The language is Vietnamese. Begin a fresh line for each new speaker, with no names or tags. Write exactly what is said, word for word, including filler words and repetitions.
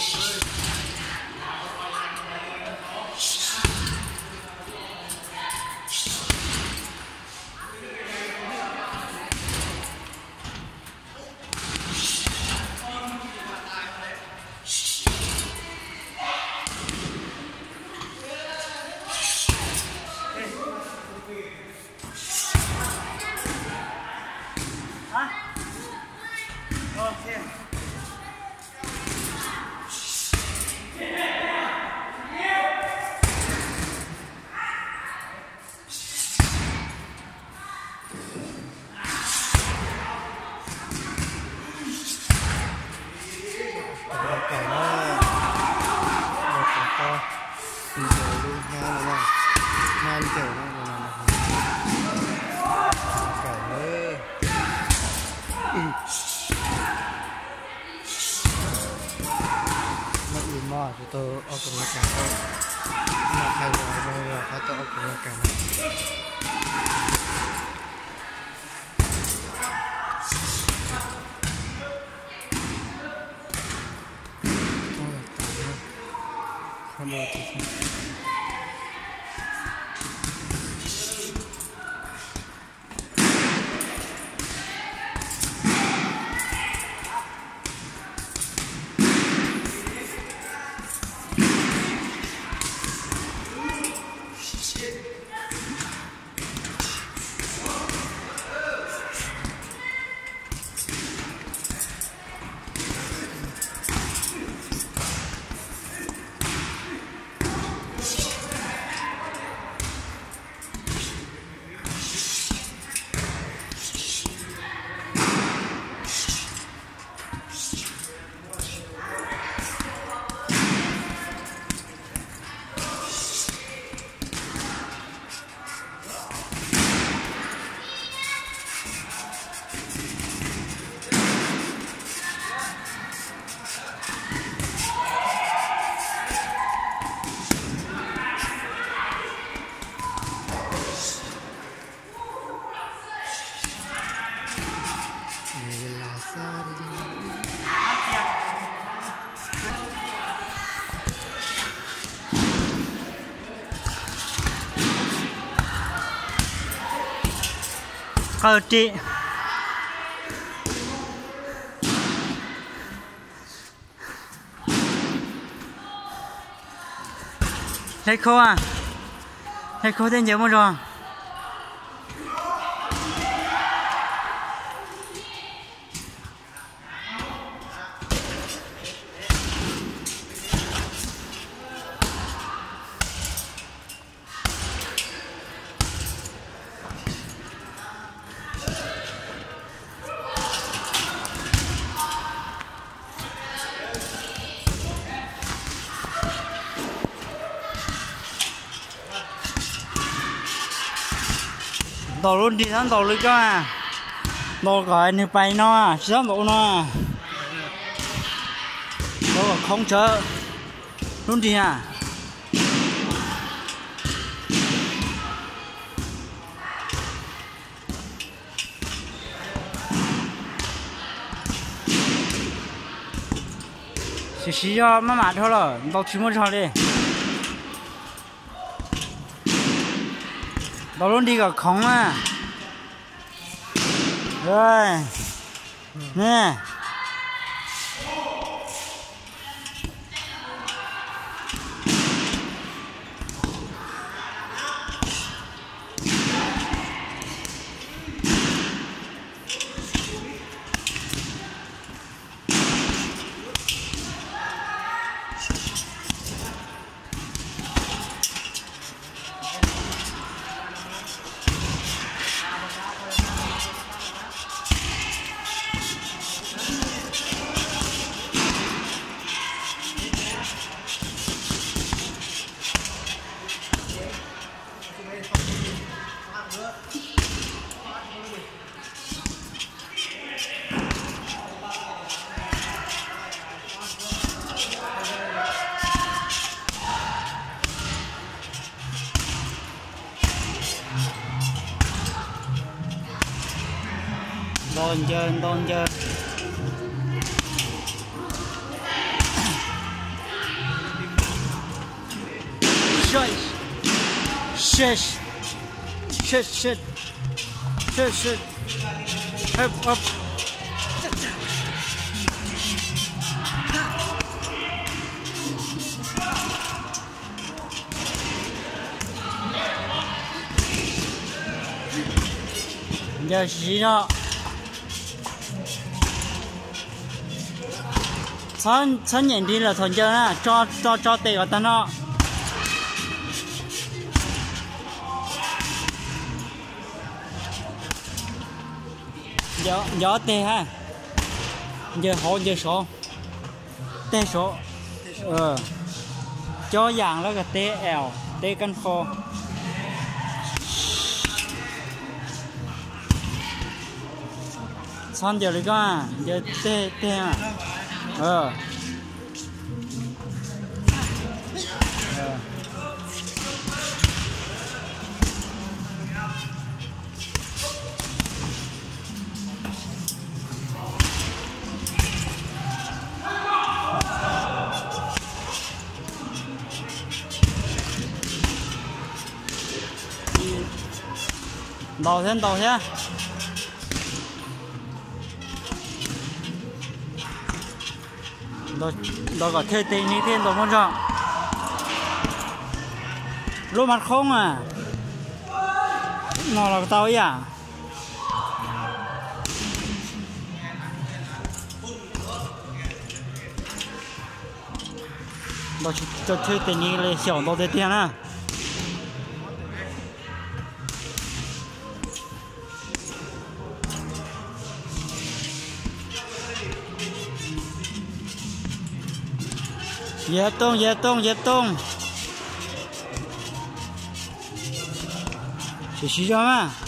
Tôi ở cùng là cả mà thay đổi rồi là tôi ở cùng là cả không được Ờ chị thấy khô à, thấy khô thì nhớ một rồi. Đổ luôn đi sang đổ luôn cho à, đổ gọi như bay nó à, sang đổ nó à, đổ không chở luôn đi à. Chỉ xí cho má mát thôi rồi, đổ chín một trò đi. Đổ luôn đi cả không à. Rồi nè đôn chơi đôn chơi shit shit shit shit shit up up giờ xí đó chân chân nhìn đi là thuần chơi nè cho cho cho tệ vào tay nó giờ giờ tệ ha giờ họ giờ số tệ số ờ cho dạng là cái tệ ẻo tệ căn kho xong giờ đi con giờ tê tê à ờ đầu thêm đầu nhé rồi rồi có thuê tiền như thế rồi muốn chọn lúc mặt không à nó là tao ấy à rồi cho thuê tiền như là xỉu đâu thế tiền à dễ tung dễ tung dễ tung xí xí cho mà